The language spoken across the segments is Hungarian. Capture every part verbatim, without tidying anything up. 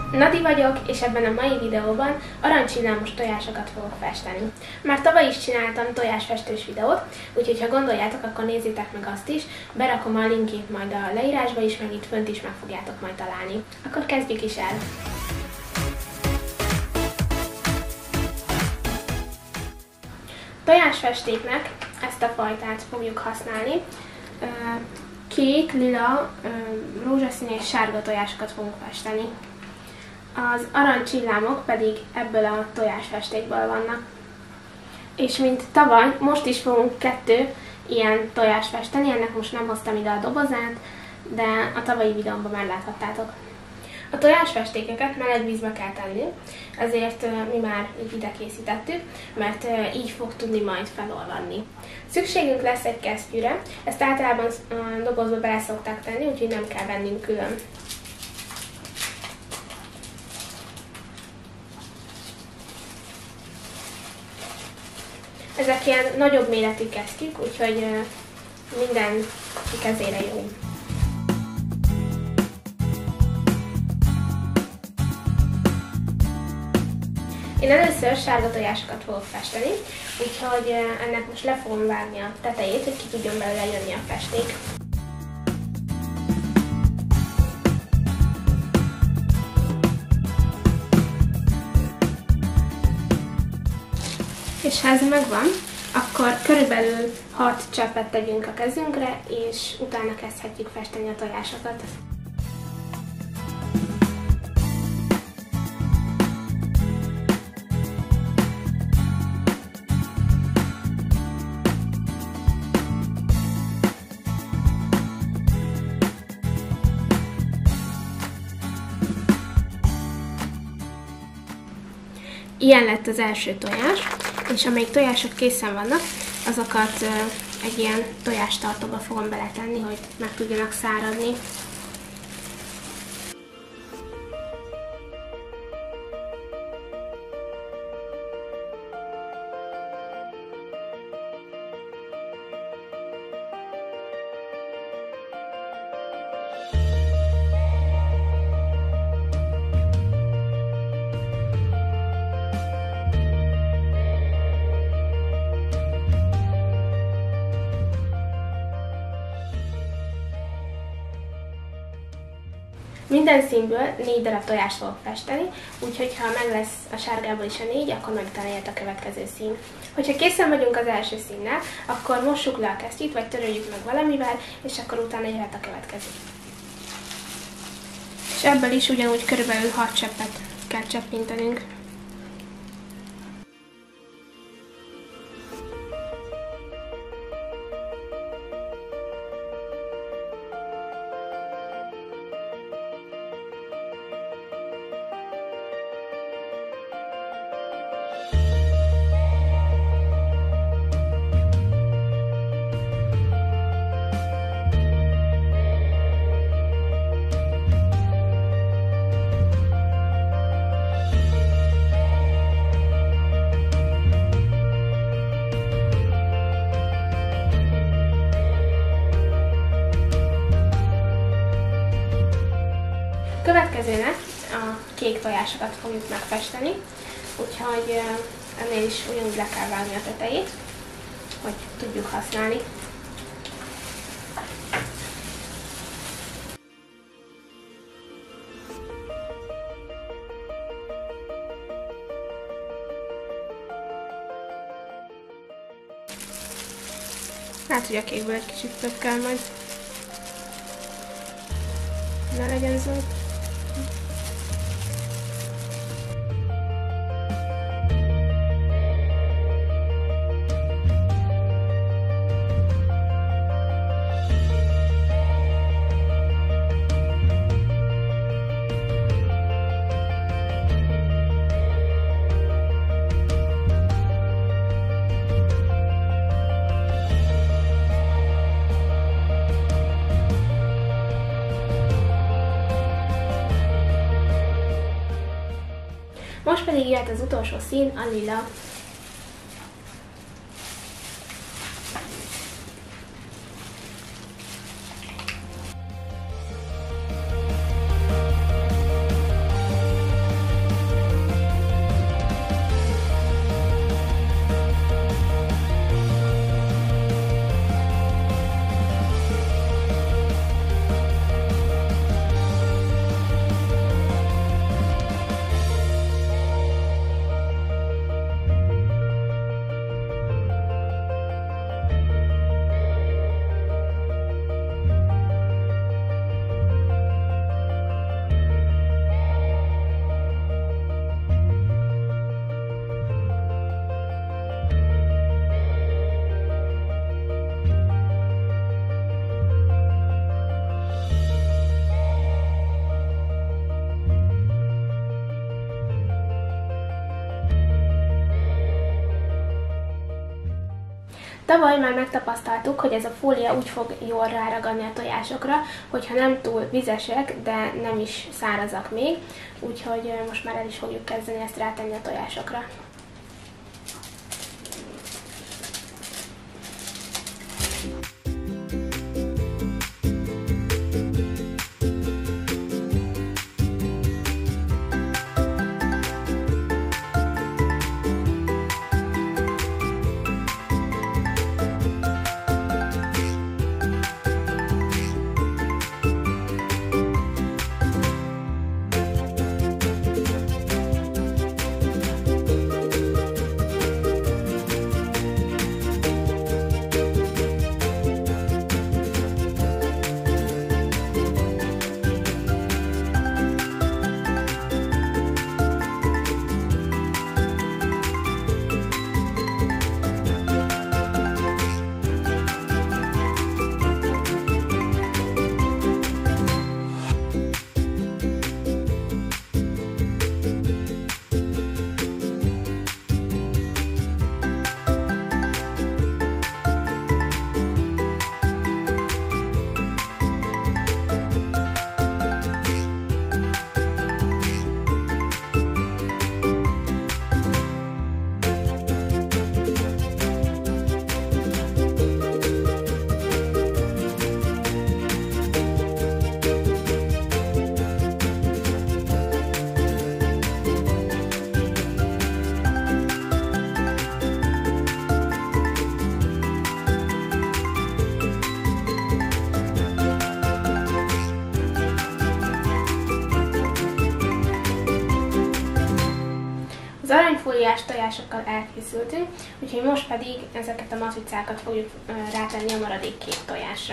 Nadi vagyok, és ebben a mai videóban aranycsillámos tojásokat fogok festeni. Már tavaly is csináltam tojásfestős videót, úgyhogy ha gondoljátok, akkor nézzétek meg azt is, berakom a linkjét majd a leírásba is, meg itt fönt is meg fogjátok majd találni. Akkor kezdjük is el! Tojásfestéknek ezt a fajtát fogjuk használni. Kék, lila, rózsaszín és sárga tojásokat fogunk festeni. Az aranycsillámok pedig ebből a tojásfestékből vannak. És mint tavaly, most is fogunk kettő ilyen tojást festeni, ennek most nem hoztam ide a dobozát, de a tavalyi videómban már láthattátok. A tojásfestékeket meleg vízbe kell tenni, ezért mi már ide készítettük, mert így fog tudni majd felolvadni. Szükségünk lesz egy kesztyűre, ezt általában dobozba bele szokták tenni, úgyhogy nem kell vennünk külön. Ezek ilyen nagyobb méretű kesztyűk, úgyhogy minden kezére jó. Én először sárga tojásokat fogok festeni, úgyhogy ennek most le fogom vágni a tetejét, hogy ki tudjon belőle jönni a festék. És ha ez megvan, akkor körülbelül hat cseppet tegyünk a kezünkre, és utána kezdhetjük festeni a tojásokat. Ilyen lett az első tojás, és amelyik tojások készen vannak, azokat egy ilyen tojástartóba fogom beletenni, hogy meg tudjanak száradni. Minden színből négy darab tojást fogok festeni, úgyhogy ha meg lesz a sárgából is a négy, akkor meg utána jött a következő szín. Hogyha készen vagyunk az első színnel, akkor mossuk le a kesztyűt, vagy töröljük meg valamivel, és akkor utána jöhet a következő. És ebből is ugyanúgy körülbelül hat cseppet kell cseppintenünk. Következőnek a kék tojásokat fogjuk megfesteni, úgyhogy ennél is ugyanúgy le kell vágni a tetejét, hogy tudjuk használni. Hát, hogy a kékből egy kicsit több kell majd. Ne legyen zöld. Most pedig jöhet az utolsó szín, a lila. Tavaly már megtapasztaltuk, hogy ez a fólia úgy fog jól ráragadni a tojásokra, hogyha nem túl vizesek, de nem is szárazak még, úgyhogy most már el is fogjuk kezdeni ezt rátenni a tojásokra. Az aranyfóliás tojásokkal elkészültünk, úgyhogy most pedig ezeket a matricákat fogjuk rátenni a maradék két tojásra.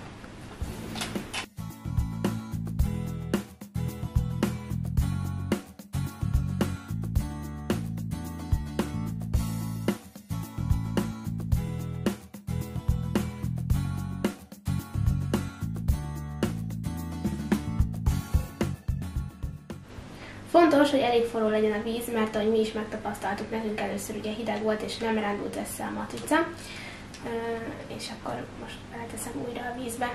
Fontos, hogy elég forró legyen a víz, mert ahogy mi is megtapasztaltuk, nekünk először ugye hideg volt és nem rándult össze a matrica. És akkor most elteszem újra a vízbe.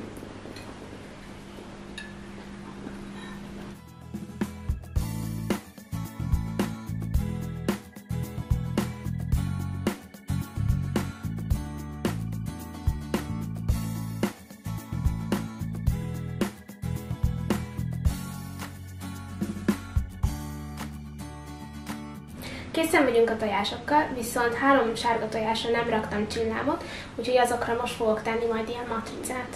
Készen vagyunk a tojásokkal, viszont három sárga tojásra nem raktam csillámot, úgyhogy azokra most fogok tenni majd ilyen matricát.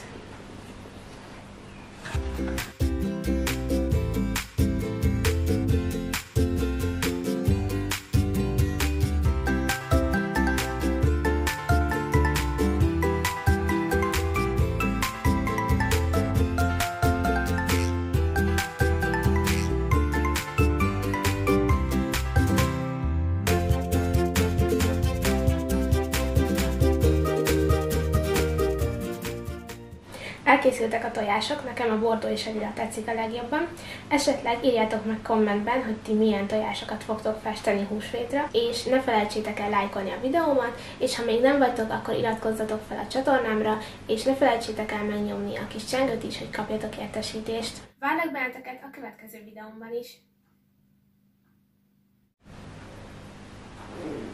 Elkészültek a tojások, nekem a bordó és a lila tetszik a legjobban. Esetleg írjátok meg kommentben, hogy ti milyen tojásokat fogtok festeni húsvétra, és ne felejtsétek el lájkolni a videómat, és ha még nem vagytok, akkor iratkozzatok fel a csatornámra, és ne felejtsétek el megnyomni a kis csengőt is, hogy kapjatok értesítést. Várlak benneteket a következő videómban is!